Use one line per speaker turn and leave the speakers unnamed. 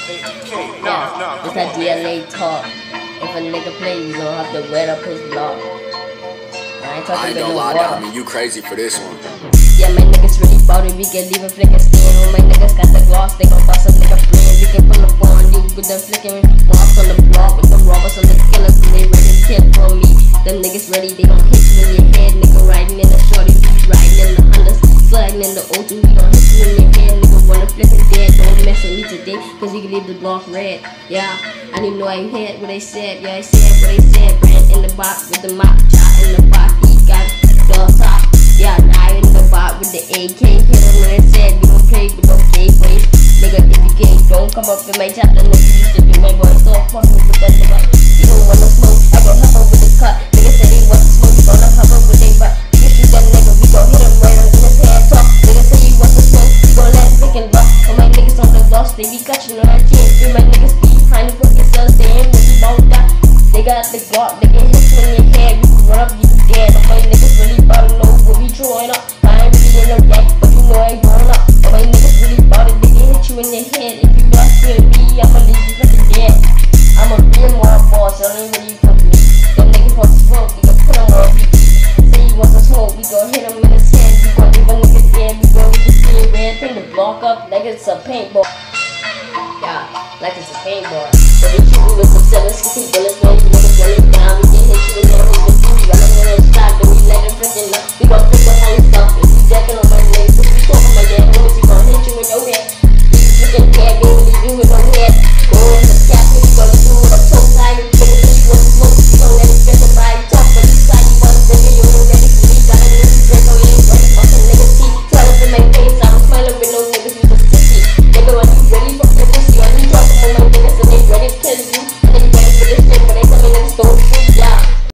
It's that DLA talk. If a nigga play, you gon' have to wet up his block. I ain't talking about no water.
I mean, you crazy for this one.
Yeah, my niggas really bout it. We can leave a flickin' stain. When my niggas got the gloss, they gon' bust a nigga brain. We can pull up on you with them flickin' boss on the block with the robbers on the killers, and they ready to kill for me. Them niggas ready, they gon' hit you in your head. Nigga riding in the shorty, we riding in the Hondas, sliding in the O2. We gon' hit you in your head, nigga. Wanna flippin' dead? Don't mess with me today, cause we can leave the block red. Yeah, I didn't know I heard what they said. Yeah, I said what they said. Brand in the box with the mop, chop in the box. He got the top. Yeah, now in the box with the AK. Hit him when it said we gon' play with no gateways. Nigga, if you can't, don't come up in my chapter. Nigga, you should be my boy. Stop fucking with that nigga. You don't wanna smoke, I gon' help her with the cut. Nigga said he want to smoke, you gonna help her with they butt. Nigga shoot that nigga, we gon' hit him right in his head top. Nigga say he want to smoke, we gon' let him freaking butt. All my niggas on the loss, they be catching on our team. Feel my niggas be behind the fucking cells, they ain't really about that. They got the Glock, they can hit you in your head. We can run up, you dead. All my niggas really bout to know what we throwing up. I ain't really in no deck, but you know I ain't going up. All my niggas really bout it, they can hit you in your head. If you mess with me, I'ma leave you fucking dead. I'm a real more boss, y'all ain't really fuck me. Them niggas want to smoke, we gon' put him on repeat. Say he wants to smoke, we gon' hit him in his head. We gon' leave a nigga dead, we gon' leave his skin red. Bring the block up like it's a paintball. Yeah, like it's a paintball. So we shoot with some 760 bullets, no niggas running down. We can hit you in your head with 2 running in a shot, then we let it freaking up. We gon' pick up on